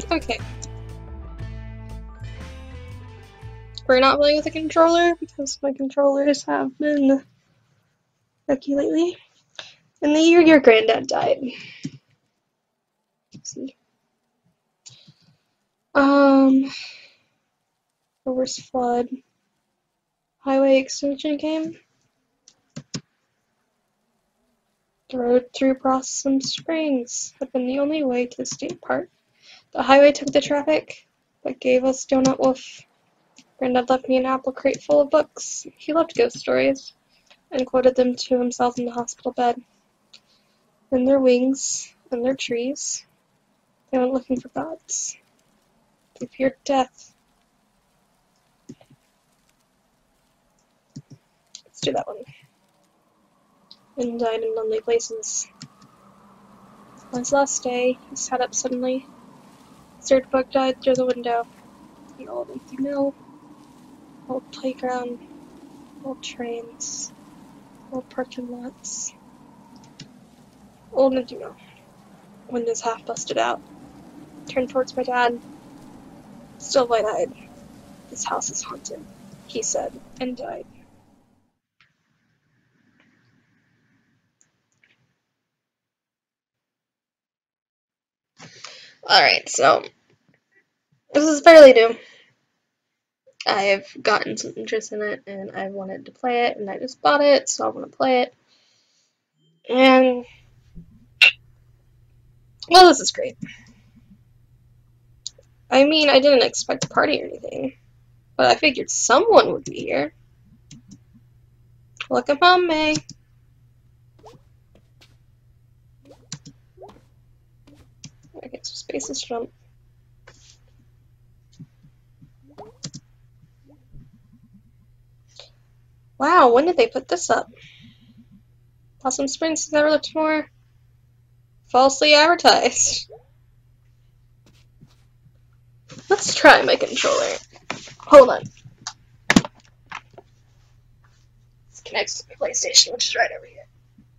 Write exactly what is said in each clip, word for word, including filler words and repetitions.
Okay. We're not playing with a controller because my controllers have been lucky lately. In the year your granddad died. Let's see. Um, Reverse Flood. Highway Extension Game. The road through Blossom Springs had been the only way to the state park. The highway took the traffic, but gave us Donut Wolf. Granddad left me an apple crate full of books. He loved ghost stories, and quoted them to himself in the hospital bed. In their wings, and their trees, they went looking for gods. They feared death. Let's do that one. And died in lonely places. On his last day, he sat up suddenly. His third book died through the window. The old empty mill, old playground, old trains, old parking lots. Old empty mill. Windows half busted out. Turned towards my dad. Still wide-eyed. This house is haunted, he said, and died. Alright, so this is fairly new. I've gotten some interest in it, and I wanted to play it, and I just bought it, so I want to play it. And, well, this is great. I mean, I didn't expect a party or anything, but I figured someone would be here. Welcome home, May. Okay, so spaces jump. Wow, when did they put this up? Blossom Springs has never looked more falsely advertised. Let's try my controller. Hold on. This connects to my PlayStation, which is right over here.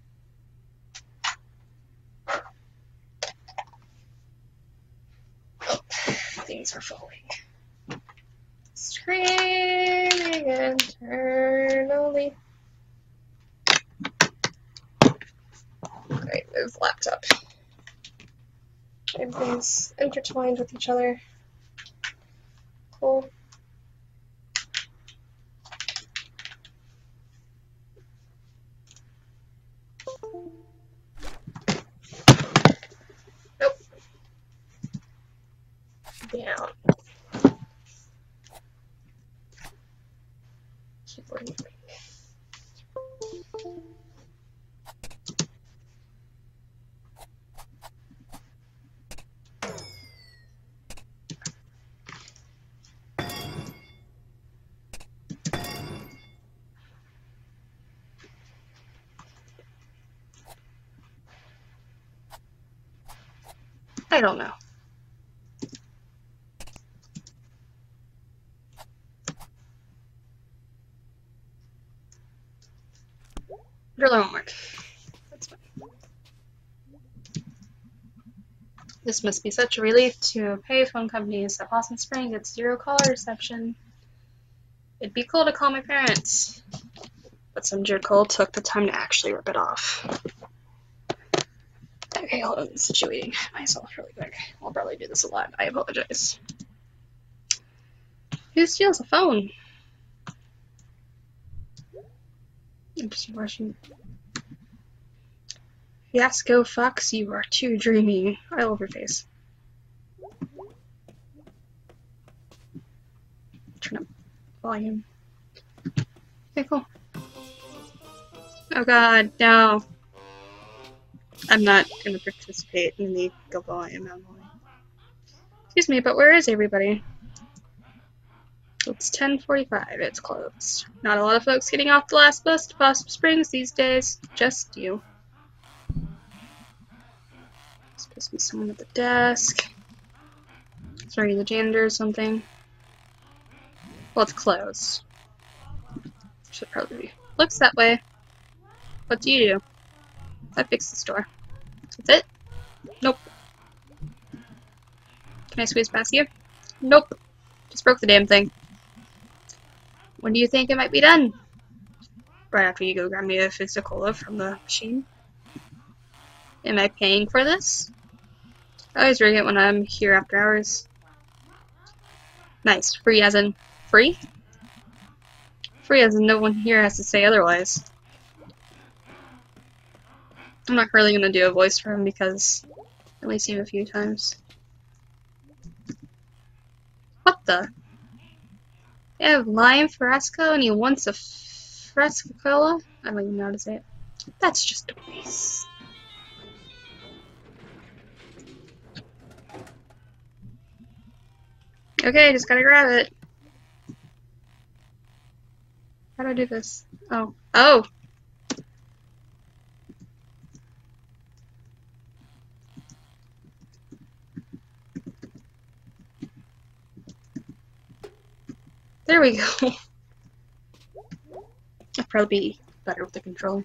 Oh, things are falling. Screaming internally. Alright, move laptop. Everything's intertwined with each other. Cool. Nope. Down. Keyboard. I don't know. Driller won't work. That's fine. This must be such a relief to payphone companies at Blossom Springs gets zero caller reception. It'd be cool to call my parents. But some jerkhole took the time to actually rip it off. Okay, hold on, situating myself really quick. I'll probably do this a lot. I apologize. Who steals a phone? I'm just rushing. Fiasco Fox, you are too dreamy. I love your face. Turn up volume. Okay, cool. Oh god, no. I'm not gonna participate in the go volume. Excuse me, but where is everybody? It's ten forty-five. It's closed. Not a lot of folks getting off the last bus to Blossom Springs these days. Just you. Supposed to be someone at the desk. Sorry, the janitor or something. Well, it's closed. Should probably be. Looks that way. What do you do? I fixed the store. That's it? Nope. Can I squeeze past you? Nope. Just broke the damn thing. When do you think it might be done? Right after you go grab me a Fizz-Cola from the machine. Am I paying for this? I always ring it when I'm here after hours. Nice. Free as in free? Free as in no one here has to say otherwise. I'm not really gonna do a voice for him because I've only seen him a few times. What the? You have lime Fresco and he wants a Fresco Cola? I don't even know how to say it. That's just a waste. Okay, just gotta grab it. How do I do this? Oh. Oh! There we go. I'd probably be better with the controller.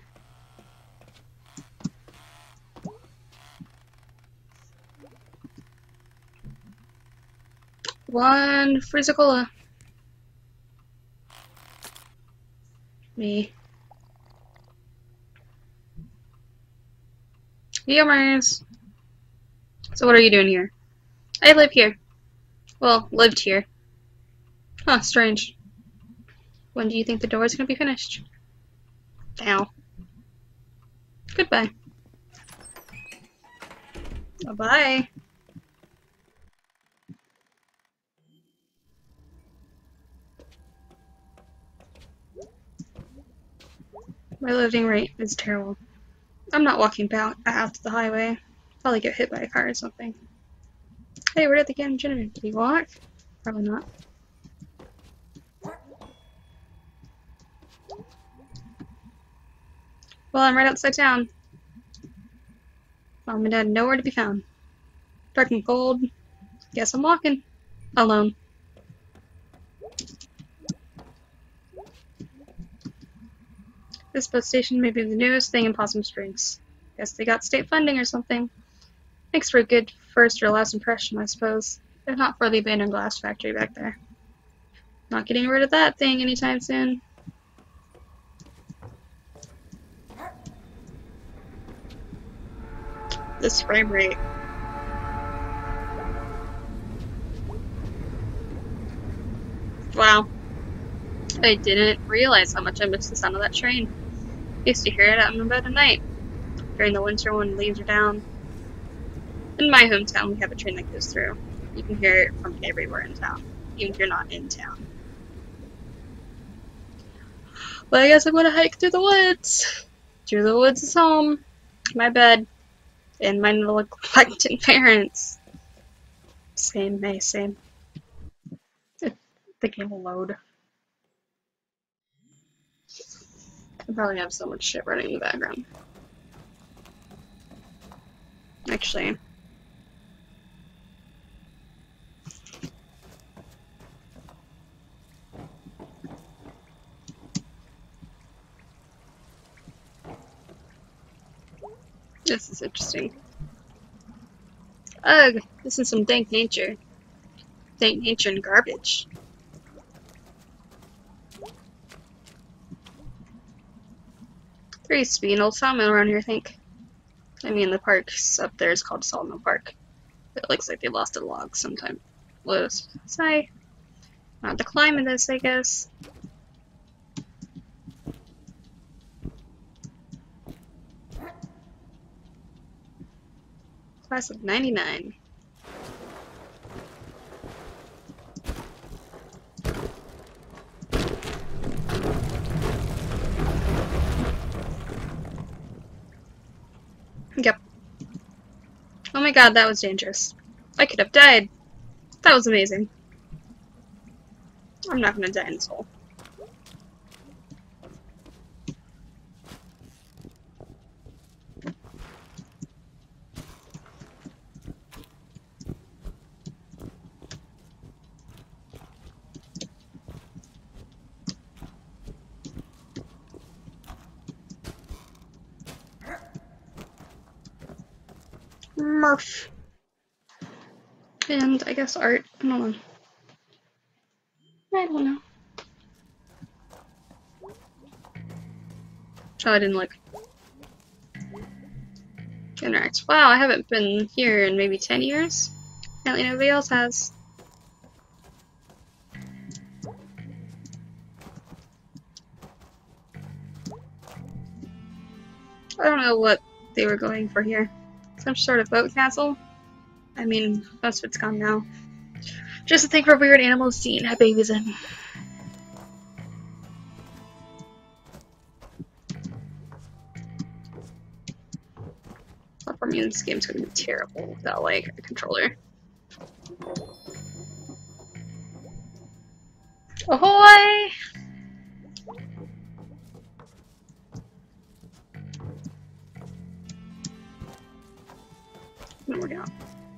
One Frizz-Cola. Me. Yummers. So what are you doing here? I live here. Well, lived here. Huh, strange. When do you think the door is gonna be finished? Now. Goodbye. Bye-bye. My loading rate is terrible. I'm not walking out, out to the highway. Probably get hit by a car or something. Hey, where did the game generate? Did he walk? Probably not. Well, I'm right outside town. Mom and Dad nowhere to be found. Dark and cold. Guess I'm walking. Alone. This bus station may be the newest thing in Possum Springs. Guess they got state funding or something. Makes for a good first or last impression, I suppose. If not for the abandoned glass factory back there. Not getting rid of that thing anytime soon. This frame rate. Wow. I didn't realize how much I missed the sound of that train. I used to hear it out in the bed at night. During the winter when leaves are down. In my hometown we have a train that goes through. You can hear it from everywhere in town. Even if you're not in town. But I guess I'm gonna hike through the woods. Through the woods is home. My bed. And my neglected parents. Same, May, same. The game will load. I probably have so much shit running in the background. Actually. This is interesting. Ugh, this is some dank nature. Dank nature and garbage. There used to be an old sawmill around here, I think. I mean, the park's up there is called Sawmill Park. It looks like they lost a log sometime. Loose. Sigh. Not to climb in this, I guess. Class of ninety-nine. Yep. Oh my god, that was dangerous. I could have died. That was amazing. I'm not gonna die in this hole. Murph. And I guess art. I don't know. I don't know. Oh, I didn't look. Interact. Wow, I haven't been here in maybe ten years. Apparently nobody else has. I don't know what they were going for here. Some sort of boat castle? I mean, most of it's gone now. Just to think for weird animals seen had babies in. Platforming in this game's gonna be terrible without, like, a controller. Ahoy! Didn't work out.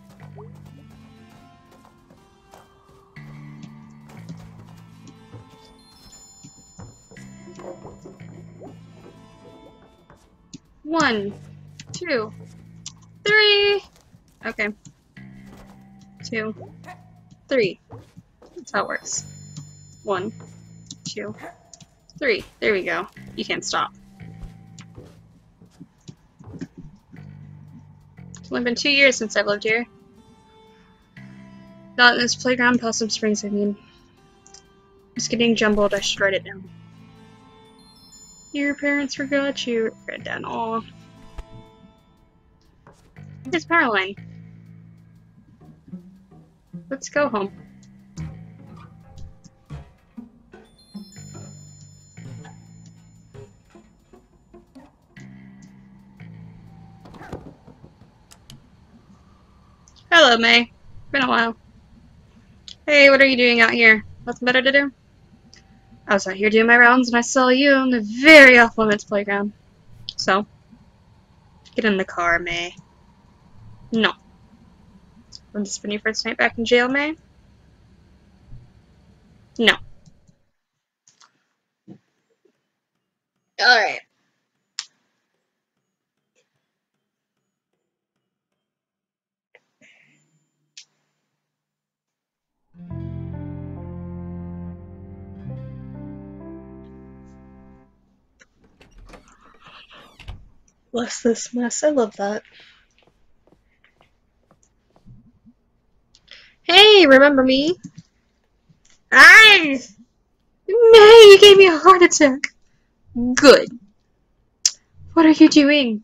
One, two, three. Okay. Two, three. That's how it works. One, two, three. There we go. You can't stop. It's only been two years since I've lived here. Not in this playground, Possum Springs, I mean. It's getting jumbled, I should write it down. Your parents forgot you. Write it down. Aw. Here's power line. Let's go home. Hello, May. Been a while. Hey, what are you doing out here? Nothing better to do? I was out here doing my rounds and I saw you on the very off-limits playground. So, get in the car, May. No. Will this been your first night back in jail, May? No. Alright. Bless this mess. I love that. Hey, remember me? Ay! May, you gave me a heart attack. Good. What are you doing?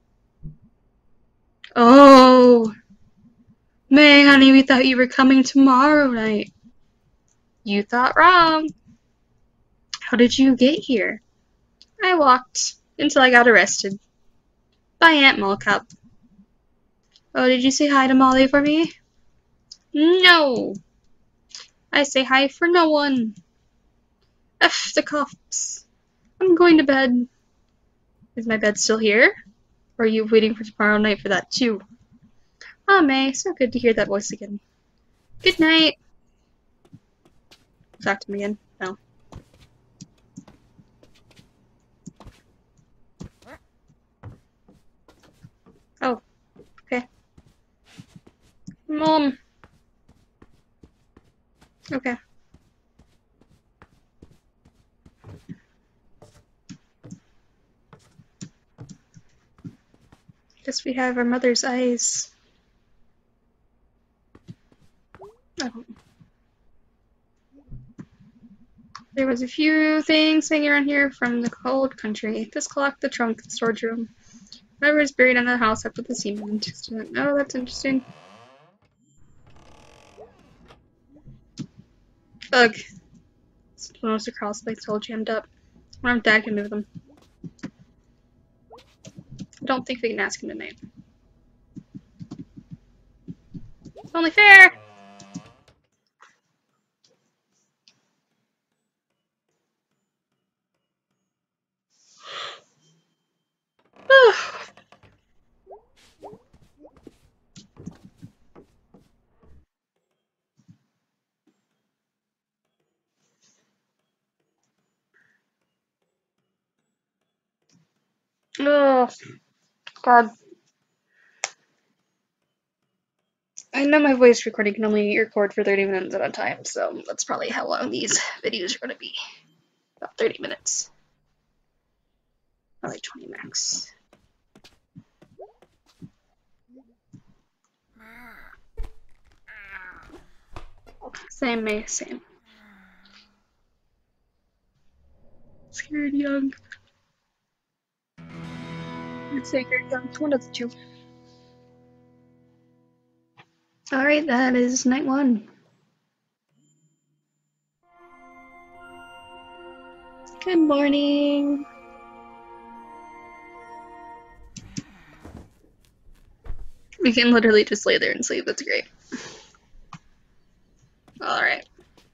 Oh. May, honey, we thought you were coming tomorrow night. You thought wrong. How did you get here? I walked until I got arrested. By Aunt Mulcup. Oh, did you say hi to Molly for me? No. I say hi for no one. F the cops. I'm going to bed. Is my bed still here? Or are you waiting for tomorrow night for that too? Ah, May, so good to hear that voice again. Good night. Talk to me again. No. Oh, okay. Mom. Okay. Guess we have our mother's eyes. Oh. There was a few things hanging around here from the cold country. This clock, the trunk, the storage room. Whoever is buried under the house after the seaman. Oh, that's interesting. Ugh. Most of the crawl space all jammed up. I wonder if Dad can move them. I don't think we can ask him tonight. It's only fair! Oh, God. I know my voice recording can only record for thirty minutes at a time, so that's probably how long these videos are going to be. About thirty minutes. Or like twenty max. Same, May, same. Scared young. I'd say scared young. One of the two. Alright, that is night one. Good morning. We can literally just lay there and sleep. That's great. Alright.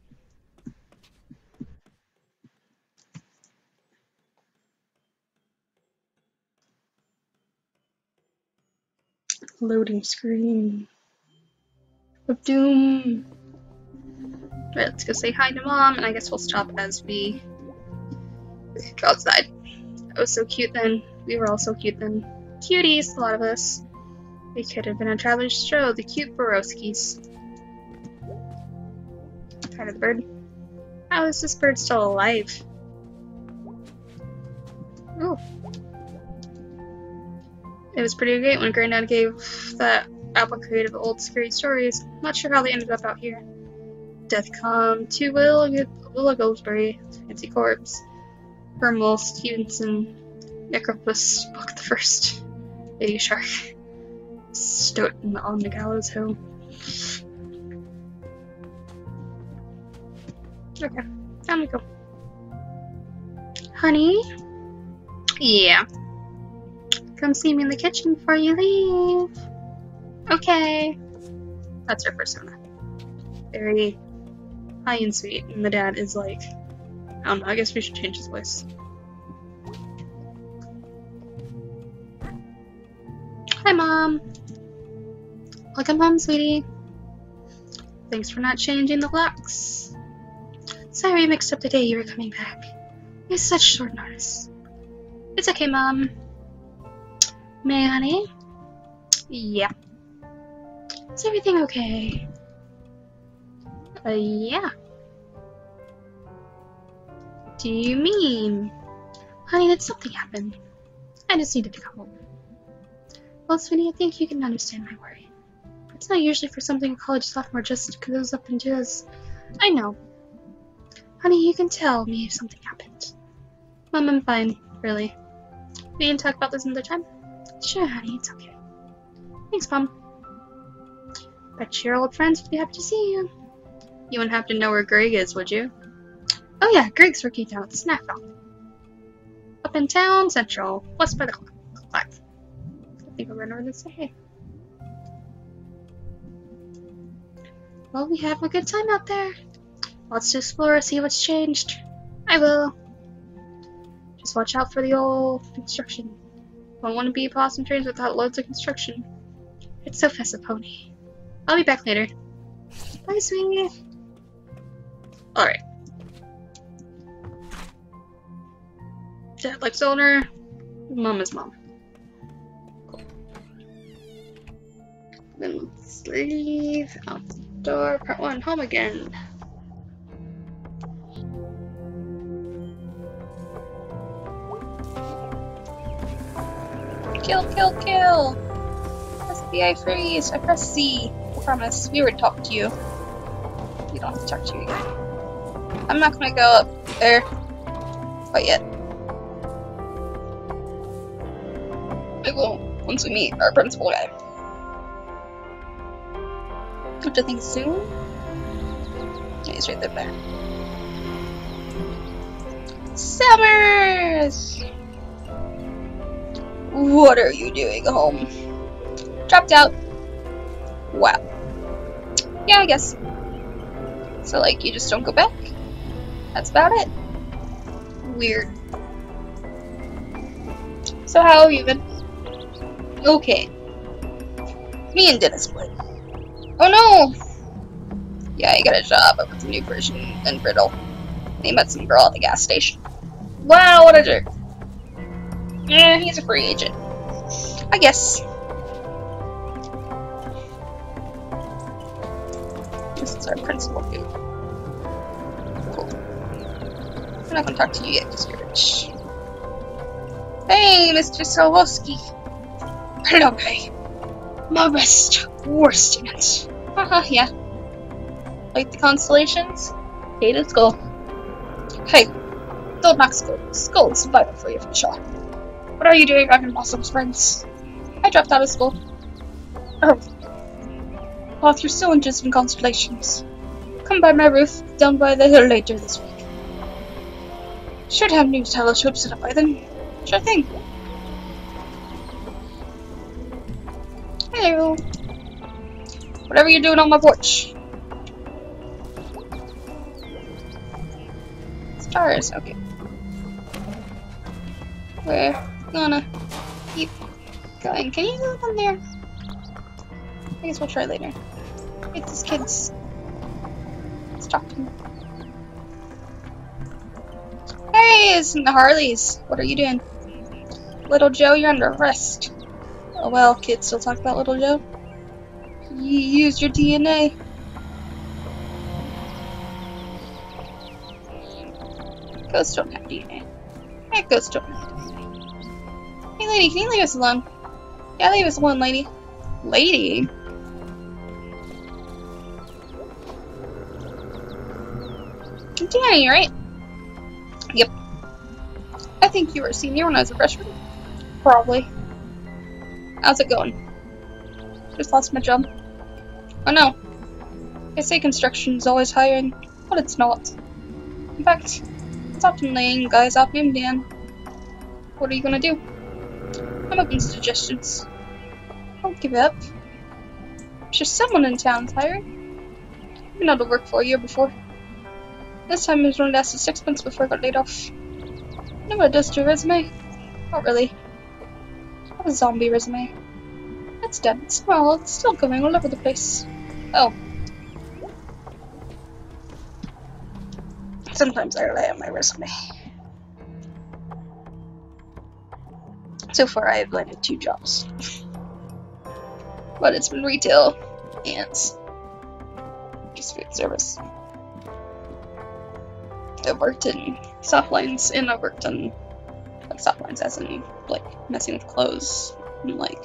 Loading screen of doom. Right, let's go say hi to Mom, and I guess we'll stop as we go outside. That was so cute then. We were all so cute then. Cuties, a lot of us. We could have been on Traveler's Show, the cute Borowskis. Kind of the bird. How is this bird still alive? Oh. It was pretty great when Granddad gave that apple crate of old scary stories. Not sure how they ended up out here. Death Come, Two Will, Willa Goldsberry, Fancy Corpse, Hermel, Stevenson, Necropus, Book the First, Baby Shark, Stoughton on the Gallows Hill. Okay, time to go. Honey? Yeah. Come see me in the kitchen before you leave. Okay. That's her persona. Very high and sweet, and the dad is like, I don't know, I guess we should change his voice. Hi, Mom. Welcome home, sweetie. Thanks for not changing the locks. Sorry I mixed up the day you were coming back. It was such short notice. It's okay, Mom. May, honey? Yeah. Is everything okay? Uh, yeah. Do you mean? Honey, did something happen? I just needed to come home. Well, sweetie, I think you can understand my worry. It's not usually for something a college sophomore just goes up and does. I know. Honey, you can tell me if something happened. Mom, I'm fine, really. We can talk about this another time? Sure, honey, it's okay. Thanks, Mom. Bet your old friends would be happy to see you. You wouldn't have to know where Greg is, would you? Oh yeah, Greg's working down at the snack shop. Up in town, central, west by the clock. I think I'll run over this way. Well, we have a good time out there. Lots to explore, see what's changed. I will. Just watch out for the old construction. Don't want to be possum trains without loads of construction. It's so fast a pony. I'll be back later. Bye, sweetie. Alright. Dad likes owner. Mom is mom. Cool. Then let's leave out the door. Part one, home again. Kill, kill, kill! S B I freeze! I press Z. I promise, we would talk to you. We don't have to talk to you again. I'm not gonna go up there quite yet. I will once we meet our principal guy. Have to think soon? Yeah, he's right there. there. Summers! What are you doing home? Dropped out. Wow. Yeah, I guess. So, like, you just don't go back? That's about it. Weird. So, how have you been? Okay. Me and Dennis split. Oh no! Yeah, he got a job up at the new version in Brittle. And he met some girl at the gas station. Wow, what a jerk. Yeah, he's a free agent. I guess. That's our principal dude. Cool. I'm not gonna talk to you yet because you're rich. Hey, Mister Soloski. Hello, Kay. My best war student. Haha, yeah. Like the constellations? Hated school. Hey, don't knock school. School is vital for your future. What are you doing on your Blossom Springs? I dropped out of school. Oh. Well, if you're still interested in constellations, come by my roof down by the hill later this week. Should have new telescopes set up by then. Sure thing. Hello. Whatever you're doing on my porch. Stars, okay. We're gonna keep going. Can you go down there? I guess we'll try later. Wait, this kid's talking. Hey, it's the Harleys. What are you doing? Little Joe, you're under arrest. Oh well, kids still talk about Little Joe. You used your D N A. Ghosts don't have D N A. Yeah, ghosts don't have D N A. Hey lady, can you leave us alone? Yeah, leave us alone, lady. Lady? Danny, right? Yep. I think you were a senior when I was a freshman. Probably. How's it going? Just lost my job. Oh no. They say construction is always hiring, but it's not. In fact, it's often laying guys off named Dan. What are you gonna do? I'm open to suggestions. Don't give up. There's just someone in town hiring. I've been out of work for a year before. This time I was only lasted six months before I got laid off. You know what it does to your resume? Not really. I have a zombie resume. It's dead. It's small. It's still going all over the place. Oh. Sometimes I rely on my resume. So far I have landed two jobs. But it's been retail and just food service. I've worked in soft lines and I've worked in like soft lines as in like messing with clothes and like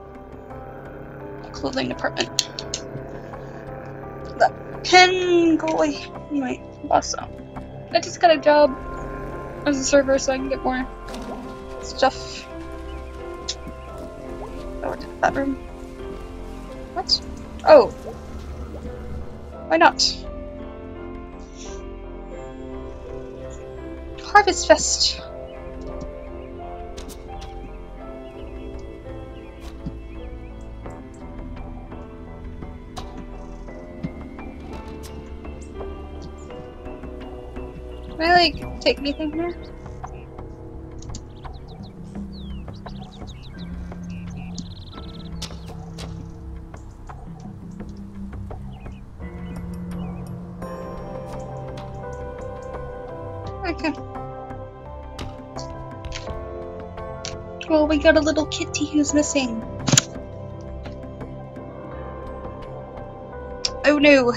a clothing department. That pen go away from my boss. So I just got a job as a server so I can get more stuff. I worked in that room. What? Oh. Why not? Harvest Fest. Can I like take anything here? Okay. Well, we got a little kitty who's missing. Oh no.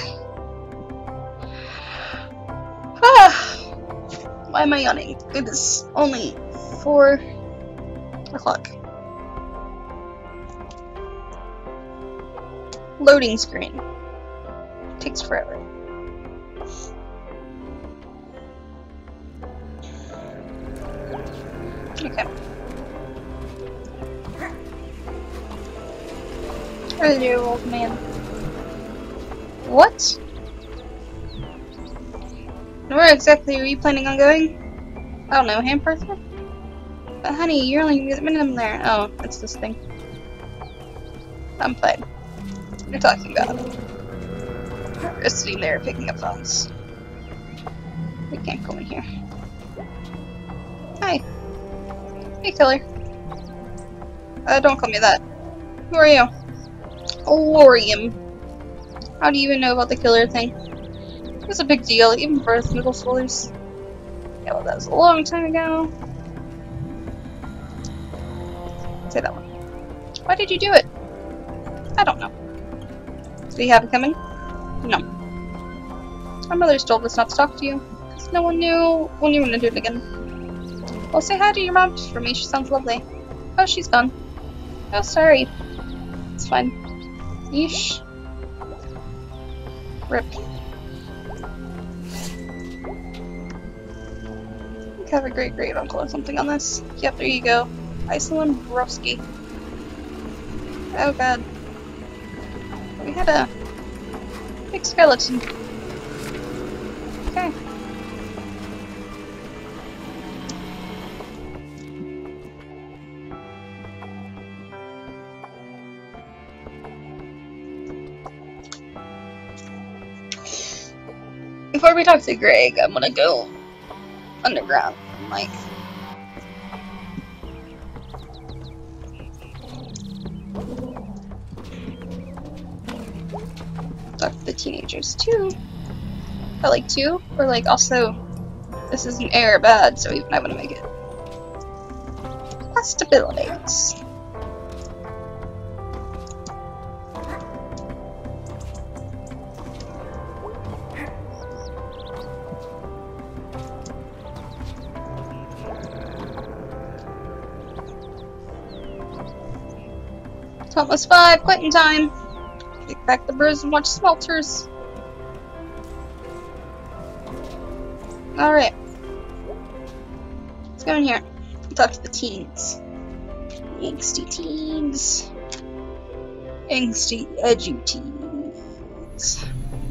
Ah. Why am I yawning? It is only four o'clock. Loading screen. Takes forever. Okay. Hello, old man. What? Where exactly are you planning on going? I don't know, Hampertha? But honey, you're only gonna get a minute there. Oh, it's this thing. I'm fine. What are you talking about? We're just sitting there picking up phones. We can't go in here. Hi. Hey, killer. Uh, don't call me that. Who are you? Lorium. How do you even know about the killer thing? It's a big deal, even for us middle schoolers. Yeah, well, that was a long time ago. Say that one. Why did you do it? I don't know. Do you have it coming? No. My mother's told us not to talk to you, because no one knew when you were going to do it again. Well, say hi to your mom for me, she sounds lovely. Oh, she's gone. Oh, sorry. It's fine. Yeesh. Rip. Have a great great uncle or something on this. Yep, there you go. Iceland Broski. Oh god. We had a big skeleton. Okay. Before we talk to Greg, I'm gonna go underground, like. Talk to the teenagers too. Or like two, or like also, this is an error bad, so even I want to make it. Possibilities. It's almost five, quitting time. Kick back the brews and watch smelters. Alright. Let's go in here. Talk to the teens. Angsty teens. Angsty edu teens.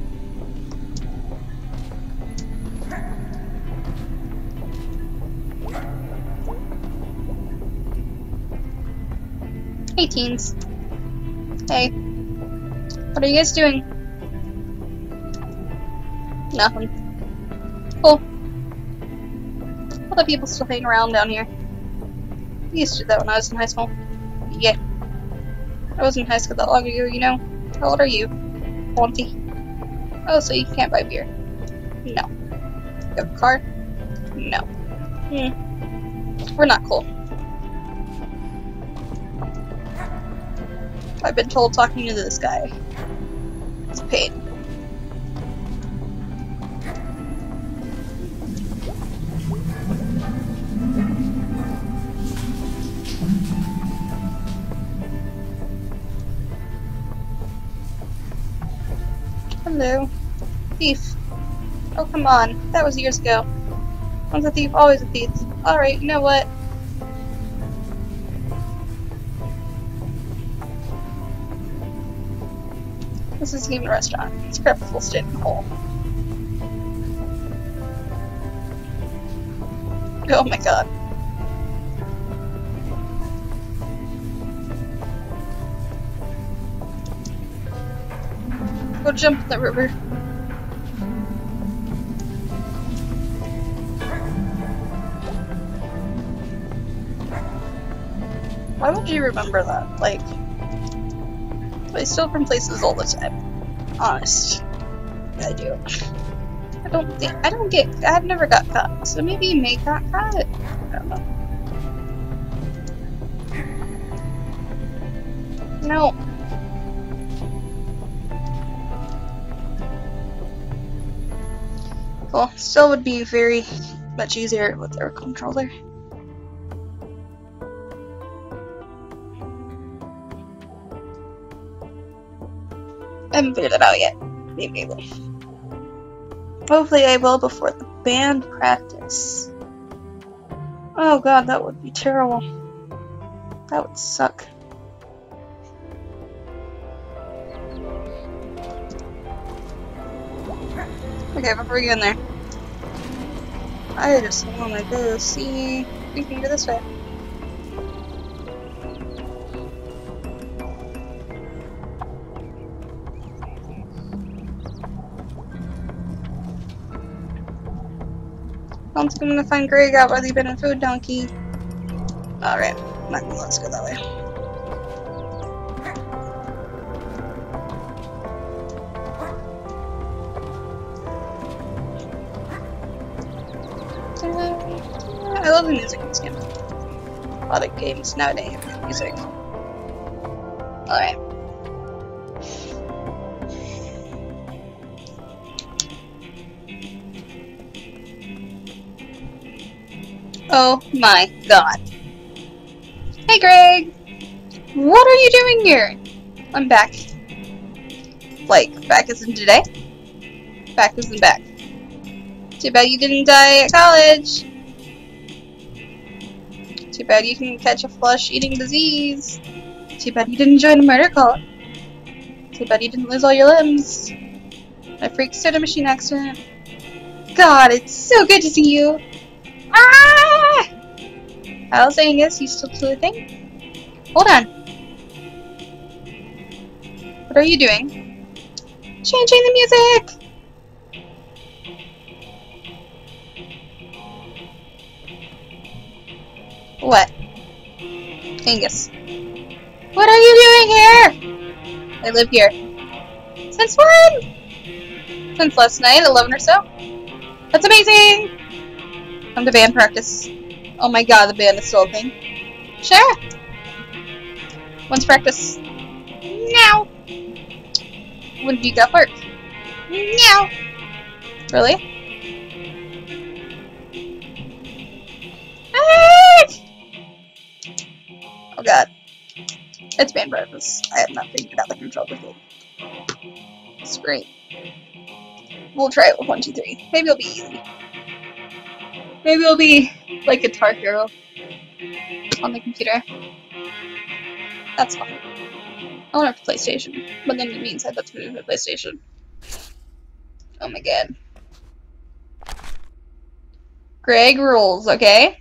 Hey teens. Hey. What are you guys doing? Nothing. Cool. Other people still hang around down here. I used to do that when I was in high school. Yeah. I was in high school that long ago, you know. How old are you? twenty. Oh, so you can't buy beer. No. You have a car? No. Hmm. We're not cool. I've been told talking to this guy is paid. Hello. Thief. Oh, come on. That was years ago. Once a thief, always a thief. Alright, you know what? This isn't even a restaurant. It's a crap full state in the hole. Oh my god. Go jump in the river. Why would you remember that? Like, I steal from places all the time. Honest. I do. I don't think I don't get I've never got caught. So maybe you may got caught. I don't know. No. Cool. Still would be very much easier with their controller. I haven't figured that out yet. Maybe I will. Hopefully I will before the band practice. Oh god, that would be terrible. That would suck. Okay, before we go in there, I just want to go see if we can go this way. I'm gonna find Greg out while he's been in Food Donkey. Alright, let's go that way. I love the music in this game. A lot of games nowadays have good music. Alright. Oh my god. Hey Greg! What are you doing here? I'm back. Like, back as in today? Back as in back. Too bad you didn't die at college. Too bad you didn't catch a flesh-eating disease. Too bad you didn't join a murder cult. Too bad you didn't lose all your limbs. My freak soda machine accident. God, it's so good to see you. Ah! How's Angus? You still do the thing? Hold on. What are you doing? Changing the music! What? Angus. What are you doing here? I live here. Since when? Since last night, eleven or so. That's amazing! Come to band practice. Oh my god, the band is still a thing. Sure! When's practice? Now! When do you got work? Now! Really? Ah! Oh god. It's band practice. I have not figured out the control of it. It's great. We'll try it with one, two, three. Maybe it'll be easy. Maybe it'll be like Guitar Hero on the computer. That's fine. I want a PlayStation, but then it means I have to move a PlayStation. Oh my god. Greg rules, okay?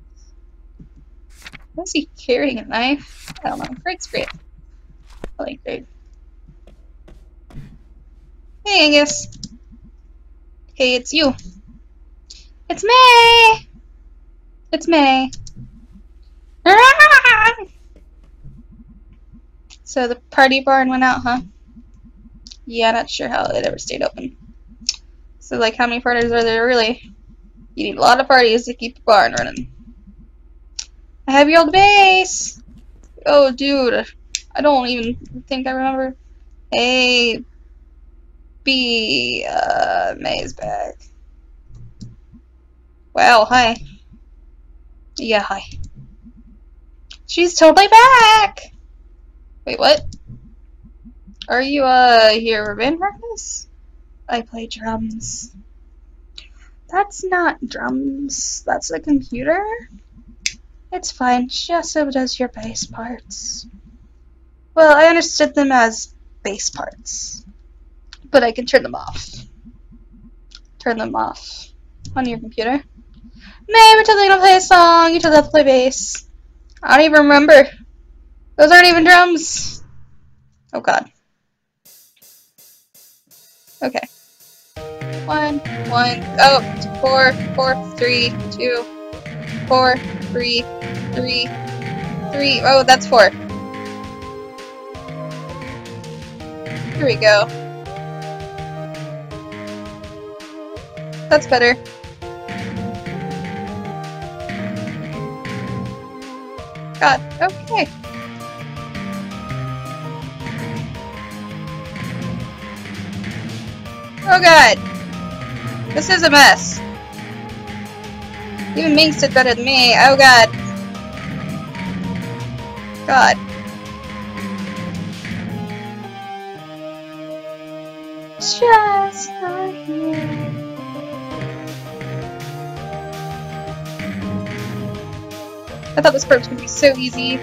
Why is he carrying a knife? I don't know. Greg's great. I like Greg. Hey, Angus. Hey, it's you. It's May! It's May. Ah! So the party barn went out, huh? Yeah, not sure how it ever stayed open. So, like, how many parties are there really? You need a lot of parties to keep the barn running. I have your old bass! Oh, dude. I don't even think I remember. Hey, B, uh, May's back. Wow, hi. Yeah, hi. She's totally back! Wait, what? Are you, uh, here for band practice? I play drums. That's not drums. That's a computer. It's fine. She also does your bass parts. Well, I understood them as bass parts. But I can turn them off. Turn them off on your computer. May, we're totally gonna play a song. You totally have to play bass. I don't even remember. Those aren't even drums. Oh god. Okay. One, one, oh, four, four, three, two, four, three, three, three. Oh, that's four. Here we go. That's better. God, okay. Oh god. This is a mess. Even Minx did better than me. Oh god. God. Just not here. I thought this part was gonna be so easy.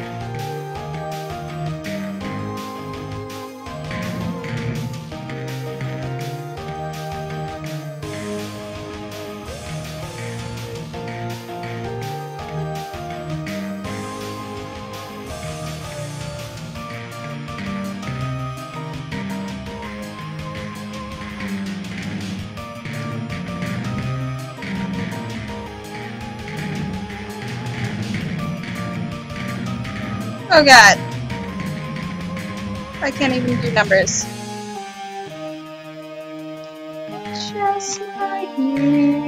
Oh god. I can't even do numbers. Just like you.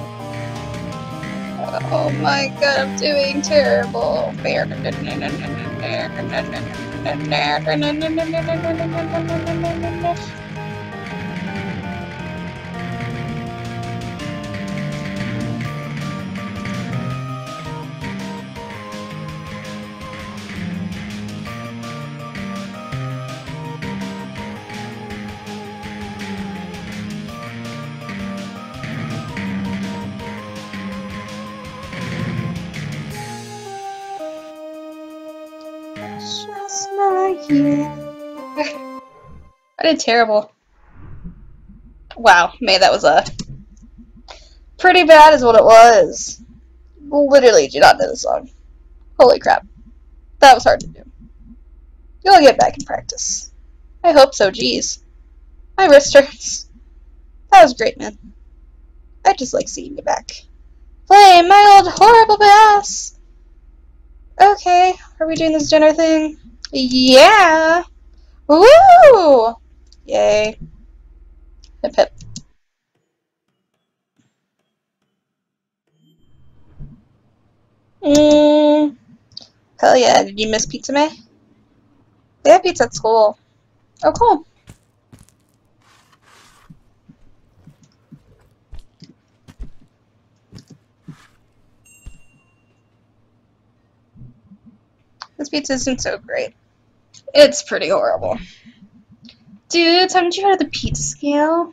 Oh my god, I'm doing terrible. Just not yet. I did terrible. Wow, man, that was a pretty bad is what it was. Literally do not know the song. Holy crap. That was hard to do. You'll get back in practice. I hope so, jeez. My wrist hurts. That was great, man. I just like seeing you back. Play my old horrible bass! Okay, are we doing this dinner thing? Yeah! Woo! Yay. Hip hip. Mmm. Hell yeah, did you miss Pizza May? They have pizza at school. Oh, cool. This pizza isn't so great. It's pretty horrible. Dude, haven't you heard of the pizza scale?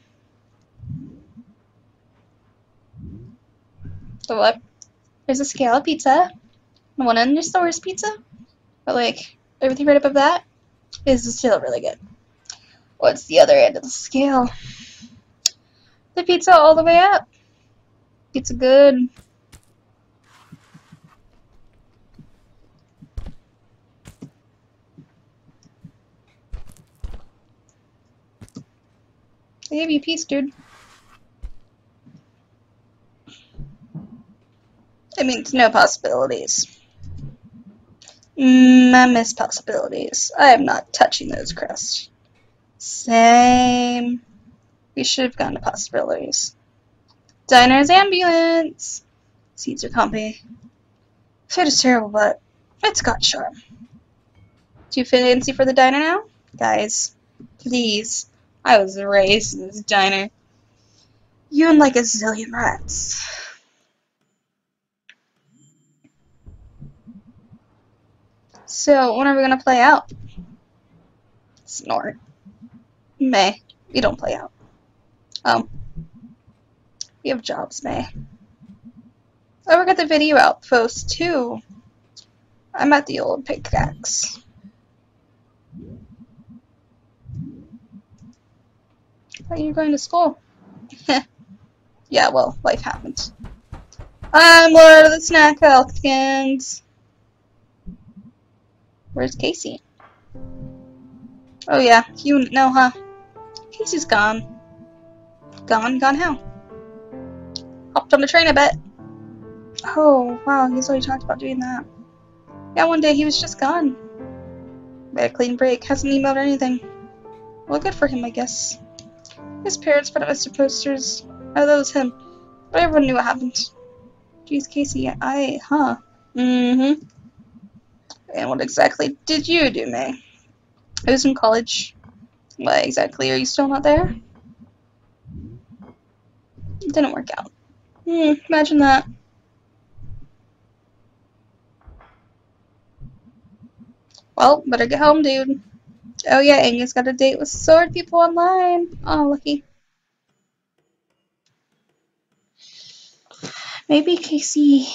So what? There's a scale of pizza. The one end is the worst pizza. But like, everything right above that is still really good. What's the other end of the scale? The pizza all the way up. Pizza good. They gave you a piece, dude. It means no possibilities. Mm, I miss possibilities. I am not touching those crusts. Same. We should have gone to possibilities. Diner's ambulance. Seats are comfy. Food is terrible, but it's got charm. Too fancy for the diner now? Guys, please. I was raised in this diner. You and like a zillion rats. So, when are we gonna play out? Snort. May. We don't play out. Um. We have jobs, May. Oh, we got the video outpost too. I'm at the old pickaxe. Are you going to school? Yeah, well, life happens. I'm Lord of the Snack Elkins. Where's Casey? Oh yeah, you know, huh? Casey's gone. Gone? Gone how? Hopped on the train, I bet. Oh, wow, he's already talked about doing that. Yeah, one day he was just gone. Made a clean break, hasn't emailed or anything. Well, good for him, I guess. His parents put up Mister posters. Oh, that was him. But everyone knew what happened. Jeez, Casey, I, huh? Mm-hmm. And what exactly did you do, May? I was in college. What exactly? Are you still not there? It didn't work out. Hmm, imagine that. Well, better get home, dude. Oh yeah, Angus got a date with sword people online. Oh, lucky. Maybe Casey...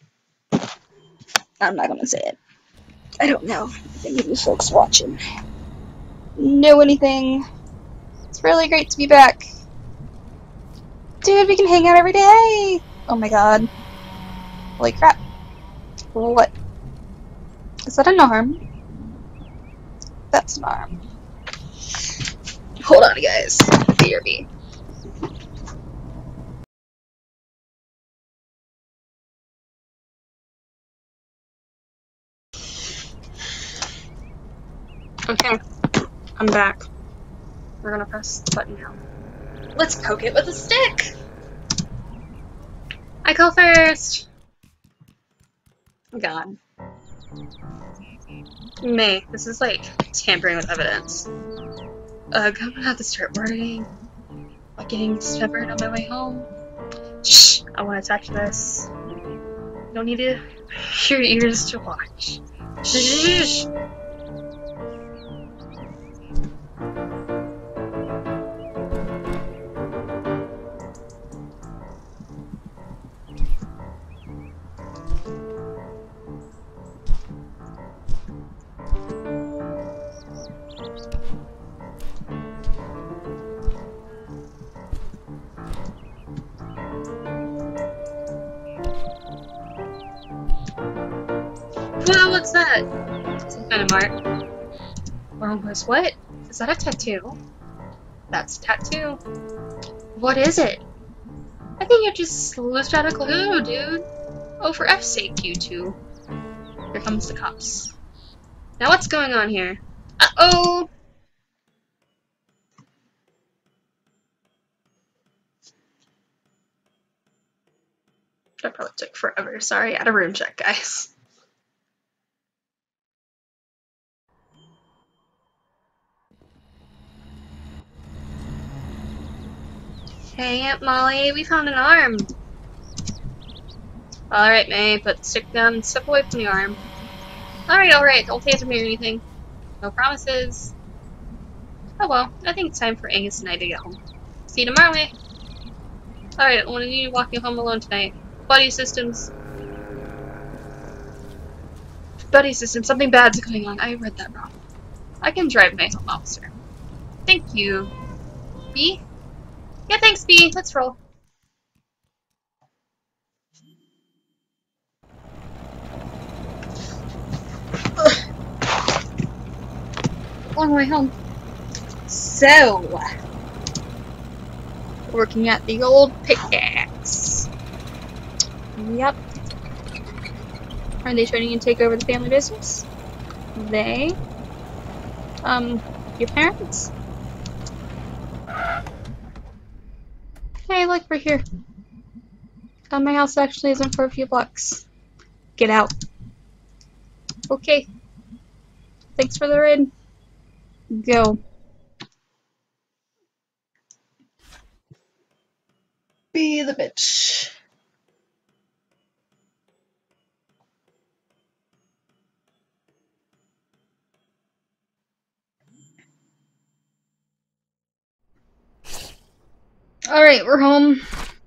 I'm not gonna say it. I don't know if any of you folks watching know anything. It's really great to be back. Dude, we can hang out every day! Oh my god. Holy crap. What? Is that an arm? That's an arm. Hold on, guys. B R B. Okay, I'm back. We're gonna press the button now. Let's poke it with a stick! I go first! God. May, this is like tampering with evidence. Ugh, I'm gonna have to start worrying about getting severed on my way home. Shh, I want to touch this. You don't need to your ears to watch. Shh. Wow, what's that? Some kind of mark. Wormwood's what? Is that a tattoo? That's a tattoo. What is it? I think you just slipped out a clue, dude. Oh, for F's sake, you two. Here comes the cops. Now what's going on here? Uh-oh! That probably took forever. Sorry, I had a room check, guys. Hey, Aunt Molly, we found an arm. Alright, May, put the stick down and step away from the arm. Alright, alright, don't taser me or anything. No promises. Oh well, I think it's time for Angus and I to get home. See you tomorrow, May. Alright, I don't want to need you walking home alone tonight. Buddy systems. Buddy system, something bad's going on. I read that wrong. I can drive my home, officer. Thank you. B? Yeah, thanks, B. Let's roll. Long way home. So, working at the old pickaxe. Yep. Are they trying to take over the family business? They? Um, your parents? Hey, look, we're here. Uh, my house actually isn't for a few blocks. Get out. Okay. Thanks for the ride. Go. Be the bitch. Alright, we're home.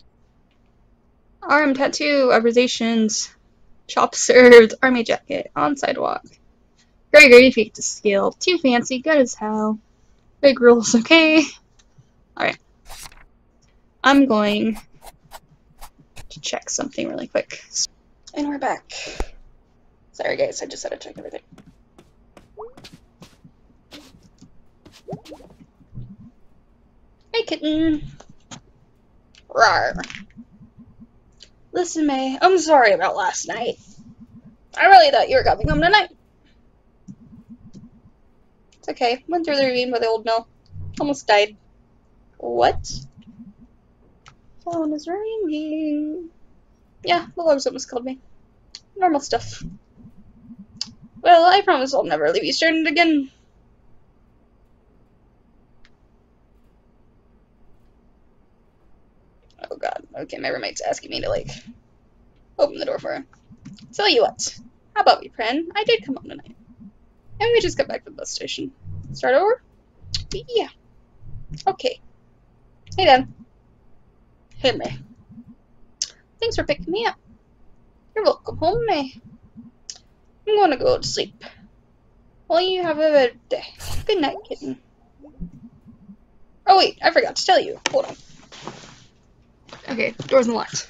Arm tattoo, observations, chop served, army jacket, on sidewalk. Gregory peaked to skill, too fancy, good as hell. Big rules, okay? Alright. I'm going to check something really quick. And we're back. Sorry guys, I just had to check everything. Hey kitten! Rawr. Listen, May, I'm sorry about last night. I really thought you were coming home tonight. It's okay. Went through the ravine by the old mill. Almost died. What? Phone is ringing. Yeah, the logs almost killed me. Normal stuff. Well, I promise I'll never leave you stranded again. Oh god. Okay, my roommate's asking me to, like, open the door for him. Tell you what. How about we, Pren? I did come home tonight. And we just got back from the bus station. Start over? Yeah. Okay. Hey, Dan. Hey, May. Thanks for picking me up. You're welcome home, May. I'm gonna go to sleep. Well, you have a good day. Good night, kitten. Oh, wait. I forgot to tell you. Hold on. Okay, door's unlocked.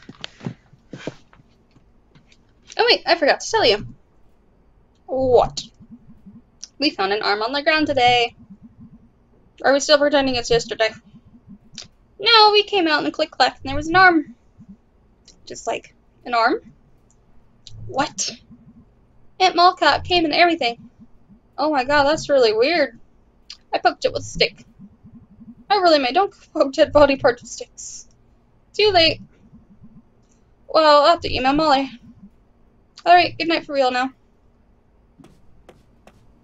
Oh, wait. I forgot to tell you. What? We found an arm on the ground today. Are we still pretending it's yesterday? No, we came out and click-clack and there was an arm. Just like, an arm? What? Aunt Malcott came and everything. Oh my god, that's really weird. I poked it with a stick. Oh really, May, don't poke dead body parts with sticks. Too late. Well, I'll have to email Molly. Alright, good night for real now.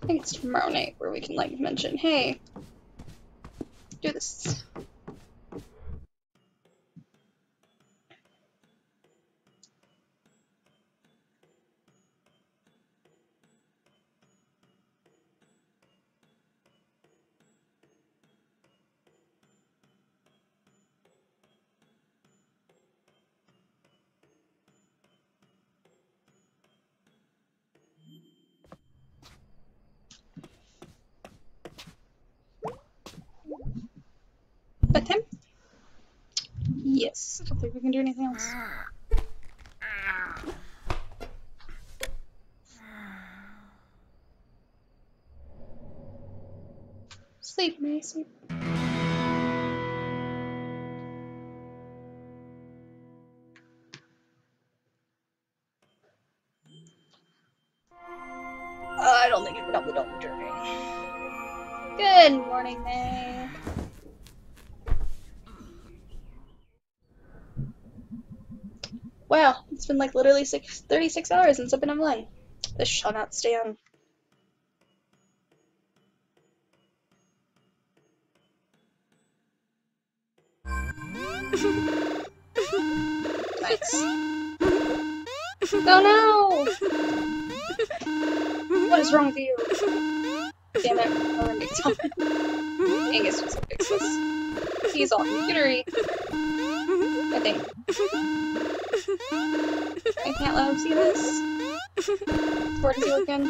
think it's tomorrow night where we can, like, mention, hey, do this. Bedtime? Yes. I don't think we can do anything else. Sleep, May, sleep. I don't think you can help the dog journey. Good morning, May. Wow, it's been like literally six, thirty-six hours since I've been online. This shall not stay on. Nice. Oh no! What is wrong with you? Damn it, I'll run next time. Angus was gonna fix this. He's all computery. I think. I can't let him see this. Where does he look in?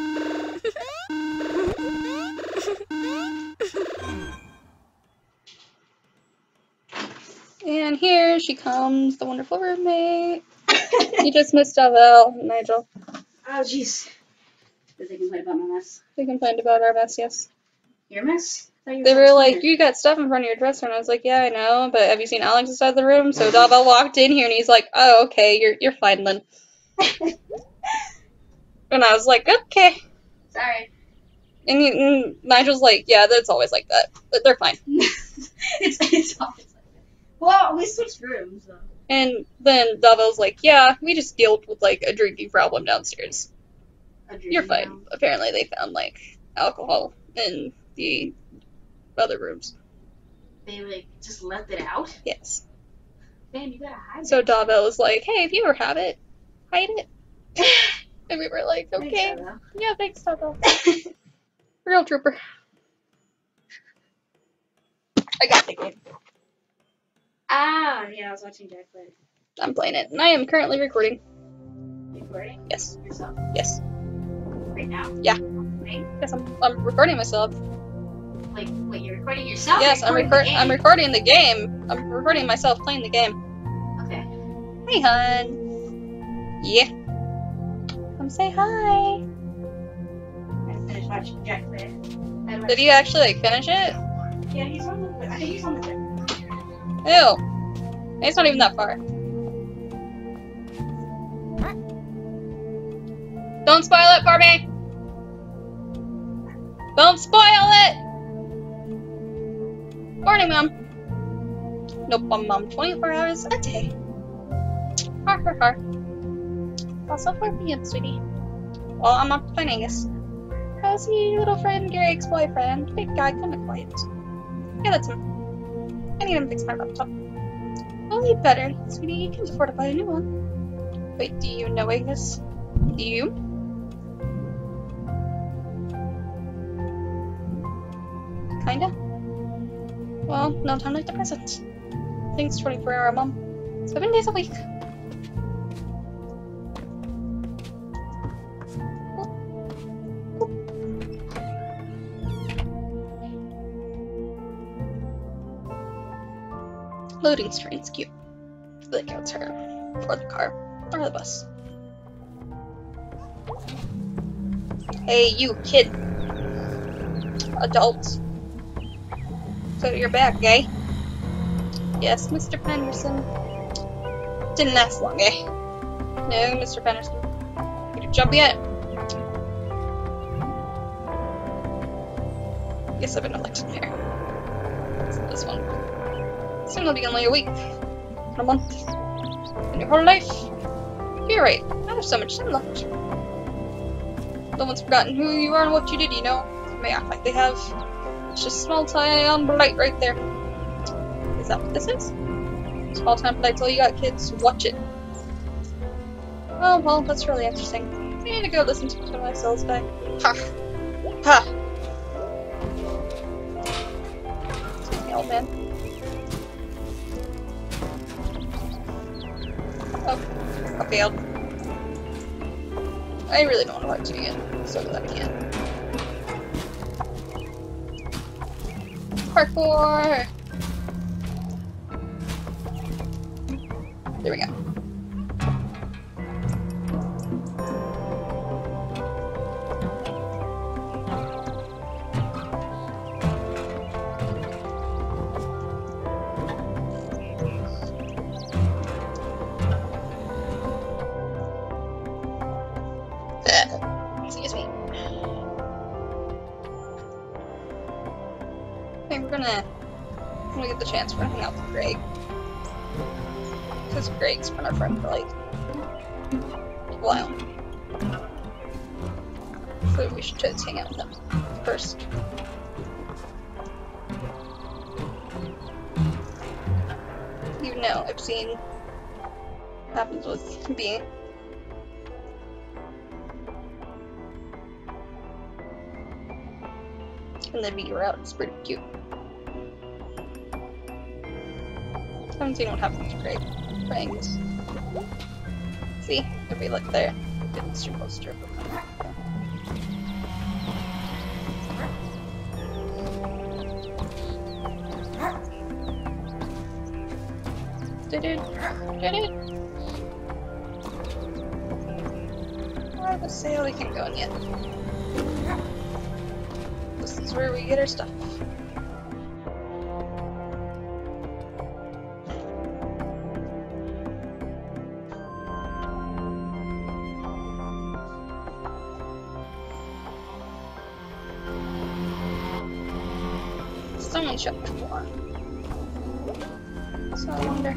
And here she comes, the wonderful roommate. You just missed Davell, Nigel. Oh, jeez. Did they complain about my mess? They complained about our mess, yes. Your mess? You They were were like, here. you got stuff in front of your dresser, and I was like, yeah, I know, but have you seen Alex inside the room? So Davell walked in here, and he's like, oh, okay, you're you're fine then. And I was like, okay. Sorry. And, he, and Nigel's like, yeah, that's always like that, but they're fine. it's, it's always like that. Well, we switched rooms, though. And then Davell's like, yeah, we just dealt with, like, a drinking problem downstairs. A You're dream fine. now. Apparently they found, like, alcohol in the other rooms. They, like, just left it out? Yes. Man, you gotta hide So it. Davell was like, hey, if you ever have it, hide it. And we were like, Thanks, okay. Ella. Yeah, thanks, Davell. Real trooper. I got the game. Ah, yeah, I was watching Jack play. I'm playing it, and I am currently recording. Recording? Yes. Yourself? Yes. Right now? Yeah. Right? Yes, I'm, I'm recording myself. Like, wait, you're recording yourself? Yes, I'm, recording record- the game? I'm recording the game. I'm recording myself playing the game. Okay. Hey, hun. Yeah. Come say hi. I finished watching Jack play. I watched- Did you actually, like, finish it? Yeah, he's on the. I think he's on the. Ew. It's not even that far. Don't spoil it for me! Don't spoil it! Morning, Mom. Nope, I'm Mom twenty-four hours a day. Har har har. Also four p m, sweetie. Well, I'm off to find Angus. How's your little friend, your ex-boyfriend? Big guy, kinda quiet. Yeah, that's him. I need him to fix my laptop. Well, you better, sweetie. You can afford to buy a new one. Wait, do you know Angus? Do you? Kinda. Well, no time like the present. Things twenty-four hour mom. Seven days a week. Loading screen's cute. That counts her. Or the car. Or the bus. Hey, you kid. Adult. So you're back, eh? Yes, Mister Penderson. Didn't last long, eh? No, Mister Penderson. You didn't jump yet? Guess I've been elected here. It's this one. Soon it'll be only a week. A month. And your whole life. You're right. I have so much time left. No one's forgotten who you are and what you did, you know? You may act like they have. It's just small town blight right there. Is that what this is? Small town blight's all you got, kids. Watch it. Oh, well, that's really interesting. I need to go listen to some of my cells back. Ha! Ha! Excuse me, old man. Oh, I failed. I really don't want to watch it again. So glad I can't. Parkour! There we go. Excuse me. Okay, we're gonna, we're gonna get the chance to hang out with Greg. Because Greg's been our friend for like a while. So we should just hang out with him first. Even though I've seen what happens with being. And then beat her out. It's pretty cute. I haven't seen what happens to Greg. Fangs. See? If we look there, it's too close to her. Did it? Did it? Oh, the sail we can't go in yet. This is where we get our stuff. Someone shut the door. So I wonder.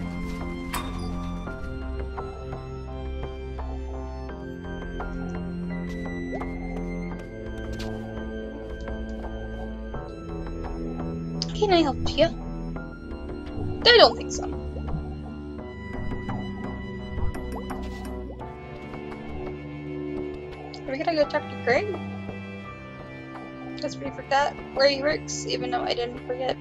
Can I help you? I don't think so. Are we gonna go talk to Greg? Because we forgot where he works, even though I didn't forget.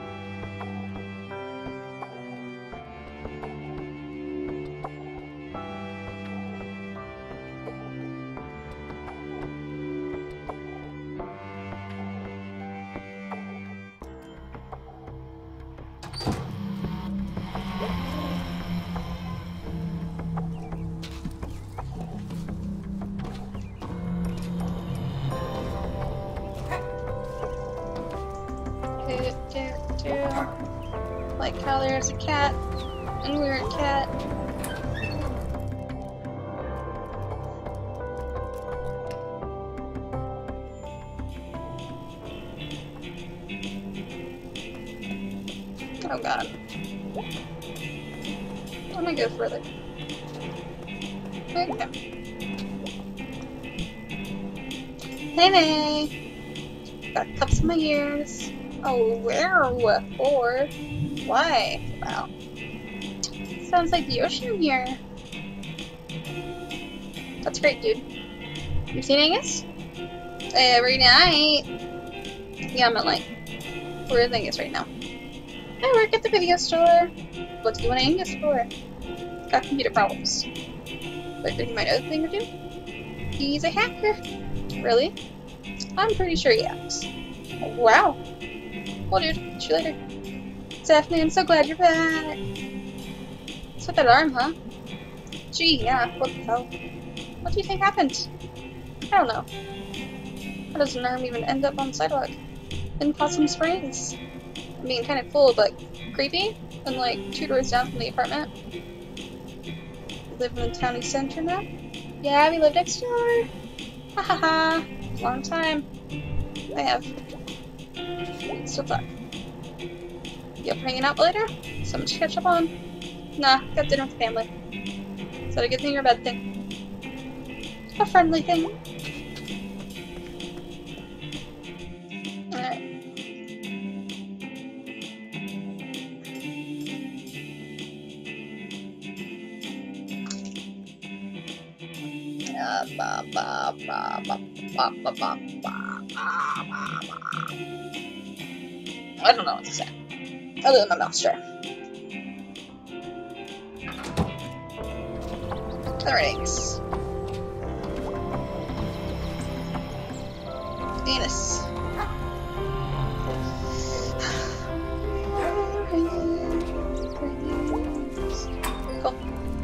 Like how there's a cat, and we're a cat. Oh god. I'm gonna go further. Okay. Hey, hey! Got cups in my ears. Oh, where? For? Why? Wow. Sounds like the ocean here. That's great, dude. You seen Angus? Every night. Yeah, I'm at like where is Angus right now? I work at the video store. What's doing Angus for? Got computer problems. But did you might know the thing or two? He's a hacker. Really? I'm pretty sure he hacks. Wow. Well, dude, see you later. Daphne, I'm so glad you're back. It's with that arm, huh? Gee, yeah, what the hell? What do you think happened? I don't know. How does an arm even end up on the sidewalk? In Possum Springs? I mean, kind of cool, but creepy. And like two doors down from the apartment. We live in the county center now? Yeah, we live next door. Ha ha ha. Long time. I have. Still talk. You up for hanging out later? Something to catch up on? Nah, got dinner with the family. Is that a good thing or a bad thing? A friendly thing. I don't know what to say. Other than my mouth dry. Thanks. Anus. Cool.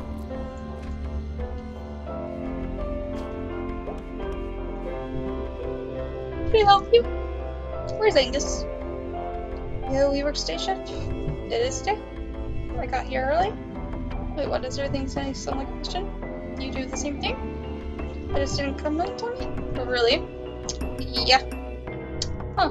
Can I help you? Where's Angus? Yo, we workstation? It is today? I got here early? Wait, what is everything sounding so like a question? You do the same thing? I just didn't come in on me? Really? Yeah. Huh.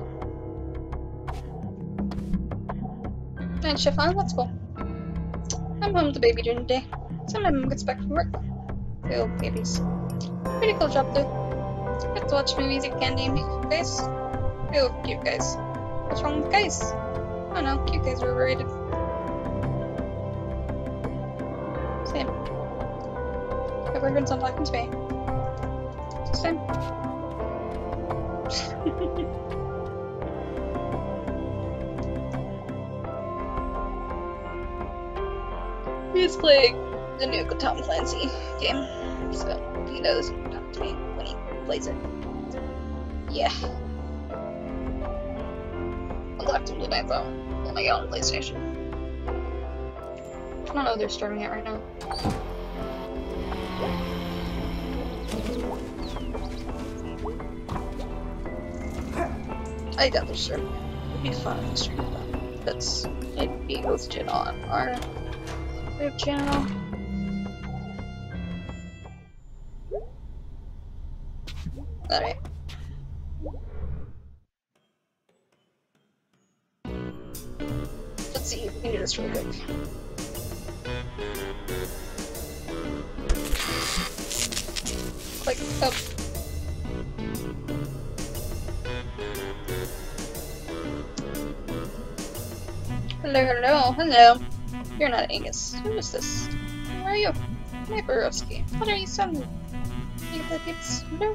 And Chiffon, let's go. I'm home with the baby during the day. So my mom gets back from work. Ew, babies. Pretty cool job though. Get to watch movies and candy and you guys. Ew, cute guys. What's wrong with guys? I don't know, cute guys are overrated. Same. My boyfriend's not talking to me. Same. He's playing the new Tom Clancy game, so he knows to talk to me when he plays it. Yeah. I'll talk to him tonight though, when I get on PlayStation. I don't know if they're streaming it right now. I doubt they're streaming it. It'd be fun to stream it. That's it'd be hosted on our YouTube channel. Alright. Let's see if we can do this real quick. Click up. Hello, hello, hello. You're not Angus. Who is this? Where are you? My Borowski. What are you son? You think it's no?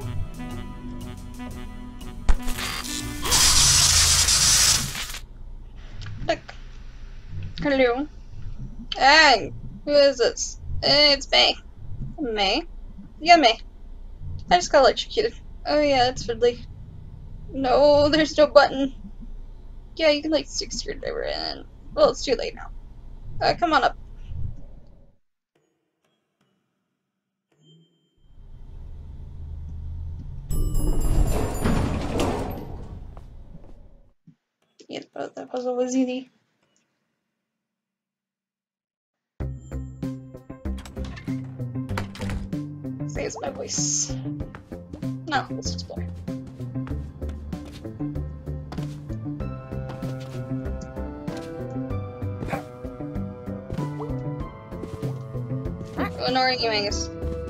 Look. Hello. Hey, who is this? It's May. May? Yeah, May. I just got electrocuted. Oh yeah, it's fiddly. No, there's no button. Yeah, you can like stick a screwdriver in. Well, it's too late now. Uh, come on up. Yeah, but that puzzle was easy. Saves my voice. No, let's explore. Ignoring you, Angus.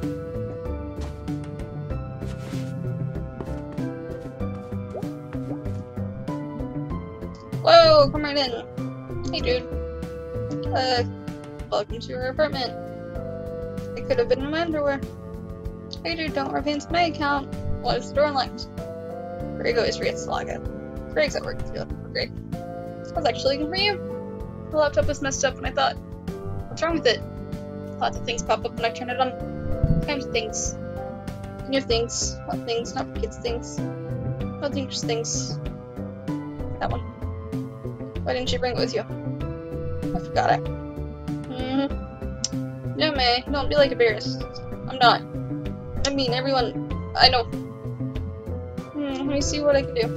Whoa, come right in. Hey, dude. Uh, welcome to your apartment. It could have been in my underwear. Hey, dude, don't rub into my account. Why is the door unlocked? Greg always forgets to log in. Greg's at work. Feel great. I was actually looking for you. The laptop was messed up, and I thought, what's wrong with it? Lots of things pop up when I turn it on. What kinds of things? New things. What things? Not kids things. No dangerous things. That one. Why didn't you bring it with you? I forgot it. Mm-hmm. No, May. Don't be like a bearist. I'm not. I mean, everyone. I know. Hmm, let me see what I can do.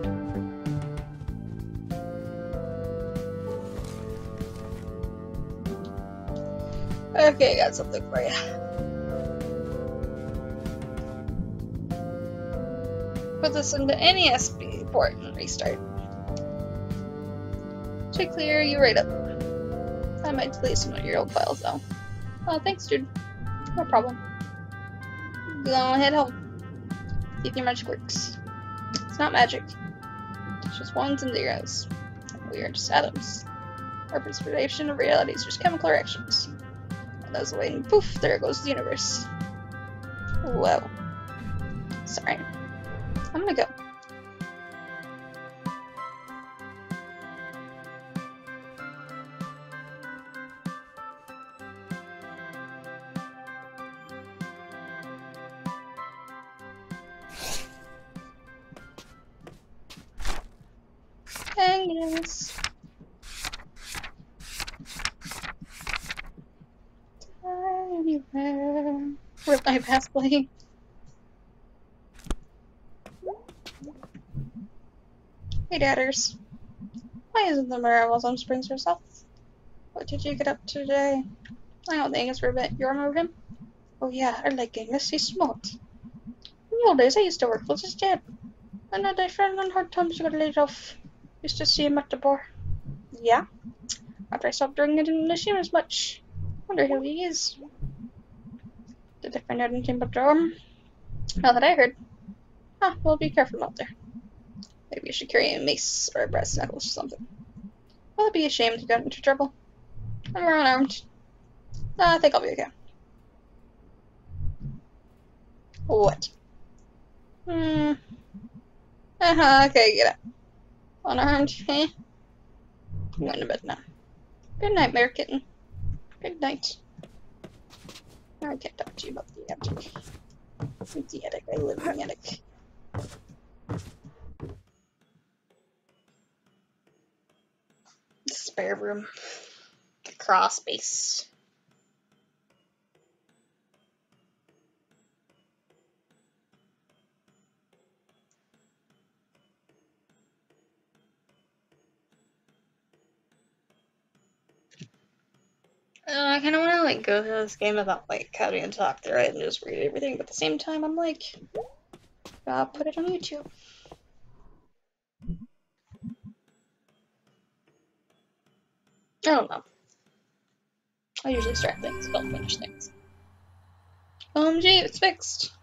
Okay, I got something for you. Put this into N E S B port and restart. To clear you right up. I might delete some of your old files though. Oh, thanks, dude. No problem. Go ahead home. See if your magic works. It's not magic. It's just ones and zeros. We are just atoms. Our perception of reality is just chemical reactions. As away and poof, there goes the universe. Whoa. Sorry. I'm gonna go. Penguins. Anywhere. Rip my past playing. Hey, dadders. Why isn't the Mirabel's Springs herself? What did you get up to today? I don't think it's Ribbit. You remember him? Oh yeah, I like Angus. He's smart. In the old days, I used to work with his dad. And I friend on hard times got laid off. Used to see him at the bar. Yeah? After I stopped drinking, I didn't miss him as much. Wonder who he is. Did they find out anything but the arm? Not that I heard. Huh, well, be careful out there. Maybe you should carry a mace or a brass knuckles or something. Well, it'd be a shame to get into trouble. I'm unarmed. Uh, I think I'll be okay. What? Hmm. Uh-huh, okay, get it. Unarmed, eh? I'm going to bed now. Good night, Mare Kitten. Good night. I can't talk to you about the attic. It's the attic. I live in the attic. Spare room. Crawl space. Uh, I kind of want to like go through this game without like having to talk through it and just read everything, but at the same time, I'm like, uh, put it on YouTube. I don't know. I usually start things, don't finish things. O M G, it's fixed.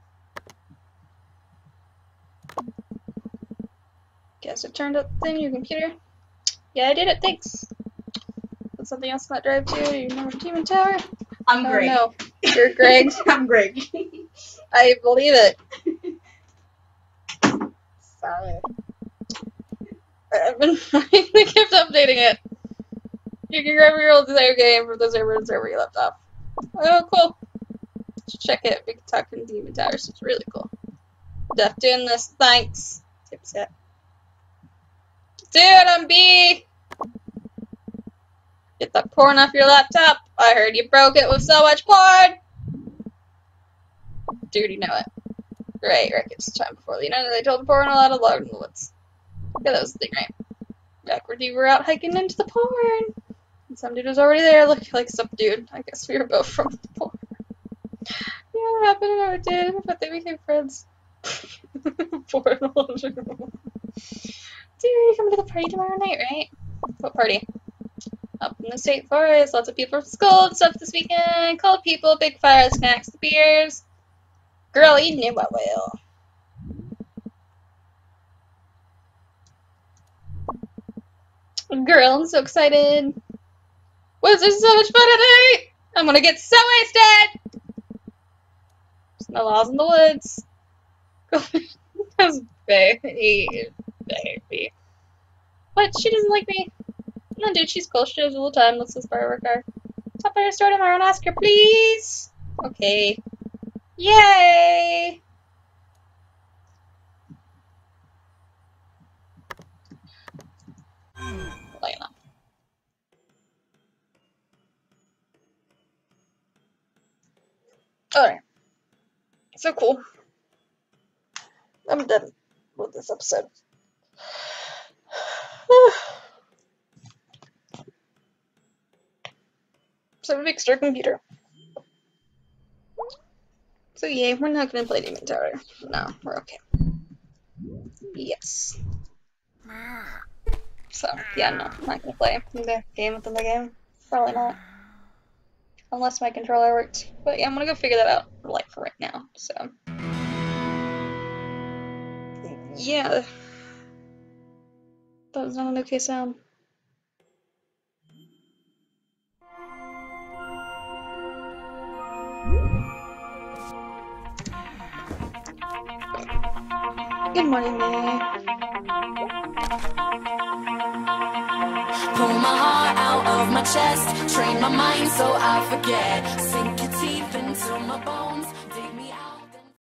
Guess it turned up the thing, your computer. Yeah, I did it, thanks. Did something else not drive too? Do you remember Demon Tower? I'm Oh, Greg. no. You're Greg. I'm Greg. I believe it. Sorry. I've been trying to keep updating it. You can grab your old save game from the server and server you left off. Oh, cool. Let's check it. We can talk in Demon Tower, so it's really cool. Death doing this. Thanks. Tipset. Dude, I'm B! Get that porn off your laptop. I heard you broke it with so much porn. Dude, you know it. Right, right. It's time before the internet. They told the porn allowed to log in the woods. Yeah, that was the thing, right? Back when you were out hiking into the porn. And some dude was already there looking like some dude. I guess we were both from the porn. Yeah, what happened? I never did, but they became friends. Porn. Dude, you're coming to the party tomorrow night, right? What party? Up in the state forest, lots of people from school and stuff this weekend. Cold people, big fire, snacks, beers. Girl, you knew I will. Girl, I'm so excited. Was there so much fun today? I'm gonna get so wasted. There's no laws in the woods. That's baby. Baby. What? She doesn't like me? No, dude, she's cool. She does all the time. Let's just borrow her car. Stop by your store tomorrow and ask her, please. Okay. Yay! Like that. Alright. So cool. I'm done with this episode. So we fixed our computer. So yay, we're not gonna play Demon Tower. No, we're okay. Yes. So, yeah, no, I'm not gonna play the game within the game. Probably not. Unless my controller works. But yeah, I'm gonna go figure that out, like, for right now, so. Yeah. That was not an okay sound. Good morning, May. Pull my heart out of my chest, train my mind so I forget.